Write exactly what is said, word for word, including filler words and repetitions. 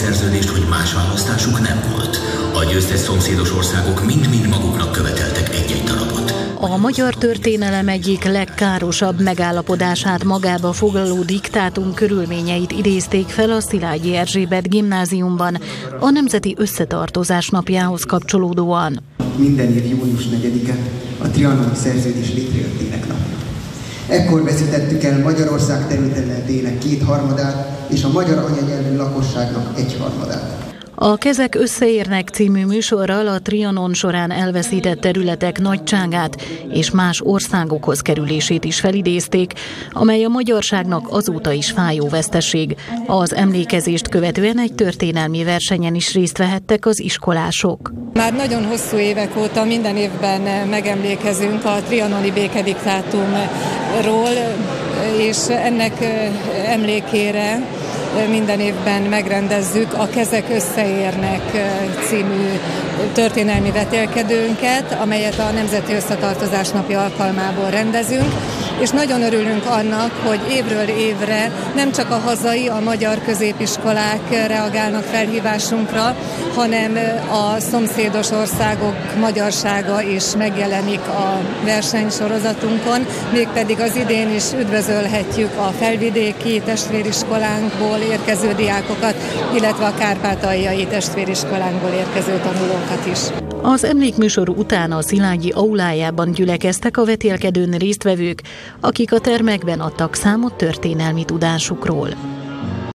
szerződést, hogy más választásuk nem volt. A győztes szomszédos országok mind-mind maguknak követeltek egy-egy darabot. A magyar történelem egyik legkárosabb megállapodását magába foglaló diktátum körülményeit idézték fel a Szilágyi Erzsébet gimnáziumban a Nemzeti Összetartozás napjához kapcsolódóan. Minden év június negyedike a trianoni szerződés létrejöttének napja. Ekkor veszítettük el Magyarország területének kétharmadát és a magyar anyanyelvű lakosságnak egyharmadát. A Kezek összeérnek című műsorral a Trianon során elveszített területek nagyságát és más országokhoz kerülését is felidézték, amely a magyarságnak azóta is fájó veszteség. Az emlékezést követően egy történelmi versenyen is részt vehettek az iskolások. Már nagyon hosszú évek óta minden évben megemlékezünk a trianoni békediktátumról, és ennek emlékére minden évben megrendezzük a Kezek összeérnek című történelmi vetélkedőnket, amelyet a Nemzeti Összetartozás napja alkalmából rendezünk, és nagyon örülünk annak, hogy évről évre nem csak a hazai, a magyar középiskolák reagálnak felhívásunkra, hanem a szomszédos országok magyarsága is megjelenik a versenysorozatunkon, mégpedig az idén is üdvözölhetjük a felvidéki testvériskolánkból érkező diákokat, illetve a kárpátaljai testvériskolánkból érkező tanulókat is. Az emlékműsor után a Szilágyi aulájában gyülekeztek a vetélkedőn résztvevők, akik a termekben adtak számot történelmi tudásukról.